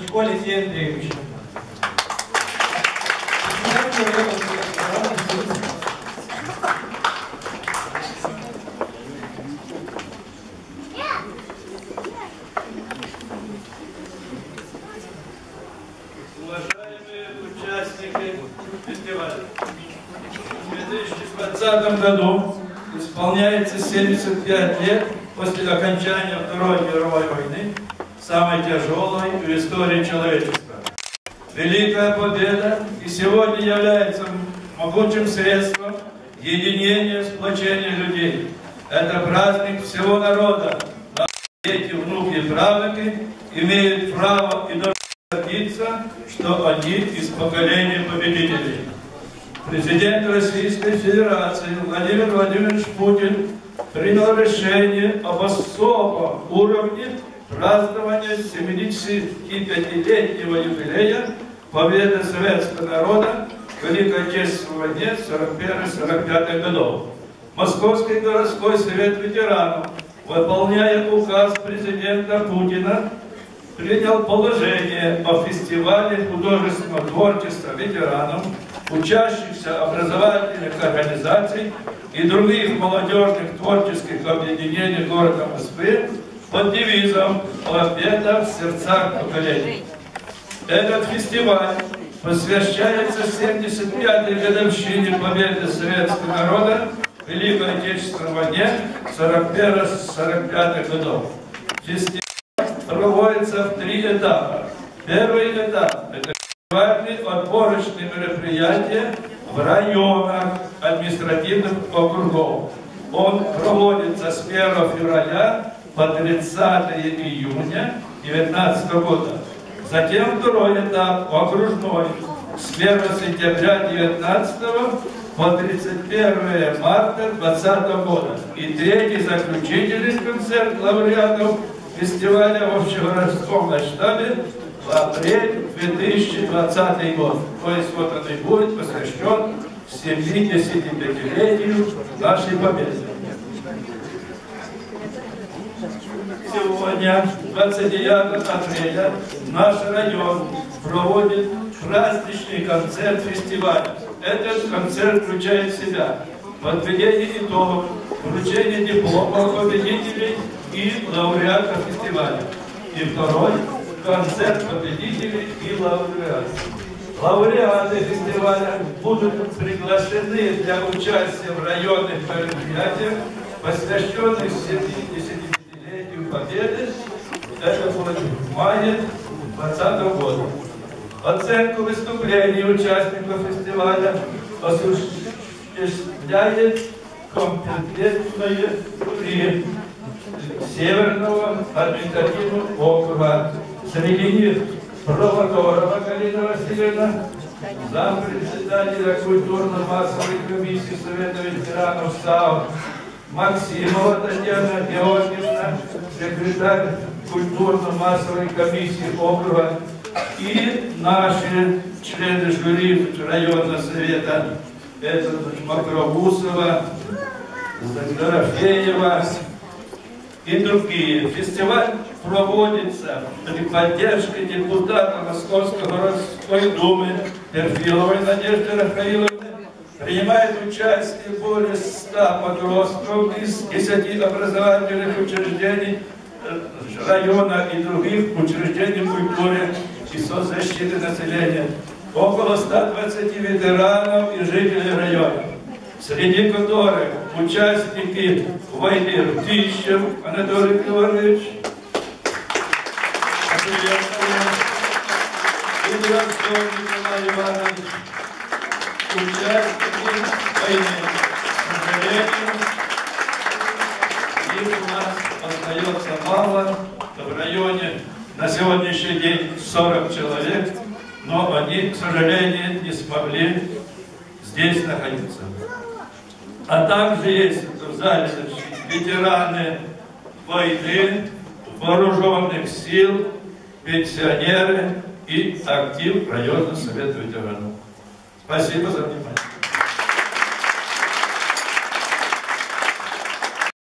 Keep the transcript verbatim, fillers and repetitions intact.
Коле Андреевичу. Уважаемые участники фестиваля, в две тысячи двадцатом году исполняется семьдесят пять лет после окончания Второй мировой войны, самой тяжелой в истории человечества. Великая победа и сегодня является могучим средством единения, сплочения людей. Это праздник всего народа. Наши дети, внуки и правнуки имеют право и должны гордиться, что они из поколения победителей. Президент Российской Федерации Владимир Владимирович Путин принял решение об особом уровне празднования семидесятипятилетнего юбилея победы советского народа в Великой Отечественной войне сорок первый — сорок пятый годов. Московский городской совет ветеранов, выполняя указ президента Путина, принял положение о фестивале художественного творчества ветеранов, учащихся образовательных организаций и других молодежных творческих объединений города Москвы под девизом «Победа в сердцах поколений». Этот фестиваль посвящается семьдесят пятой годовщине победы советского народа в Великой Отечественной войне сорок первого — сорок пятых годов. Фестиваль проводится в три этапа. Первый этап – это фестивальные отборочные мероприятия в районах административных округов. Он проводится с первого февраля по тридцатое июня две тысячи девятнадцатого года. Затем второй этап окружной с первого сентября две тысячи девятнадцатого по тридцать первое марта две тысячи двадцатого года. И третий заключительный концерт лауреатов фестиваля в общегородском масштабе в апреле две тысячи двадцатого года. То есть вот он и будет посвящен семидесятипятилетию нашей победы. Сегодня, двадцать девятого апреля, наш район проводит праздничный концерт фестиваля. Этот концерт включает в себя подведение итогов, вручение дипломов победителей и лауреатов фестиваля. И второй – концерт победителей и лауреатов. Лауреаты фестиваля будут приглашены для участия в районных мероприятиях, посвященных семидесятипятилетию победы. Это будет в мае две тысячи двадцатого года. Оценку выступлений участников фестиваля осуществляет компетентное жюри Северного административного округа. Среди них Проводорова Галина Васильевна, зампредседателя культурно-массовой комиссии Совета ветеранов САУ, Максимова Татьяна Георгиевна, секретарь культурно-массовой комиссии округа, и наши члены жюри районного совета, это Макробусова, Дорофеева и другие. Фестиваль проводится при поддержке депутата Московской городской думы Перфиловой Надежды Рафаиловны. Принимает участие более ста подростков из десяти образовательных учреждений района и других учреждений культуры и соцзащиты населения. Около ста двадцати ветеранов и жителей района, среди которых участники войны Ртищев Анатолий Григорьевич, и Дроздов Николай Иванович, участники войны. К сожалению, их у нас остается мало, в районе на сегодняшний день сорок человек, но они, к сожалению, не смогли здесь находиться. А также есть в зале ветераны войны, вооруженных сил, пенсионеры и актив районного совета ветеранов. Спасибо за внимание.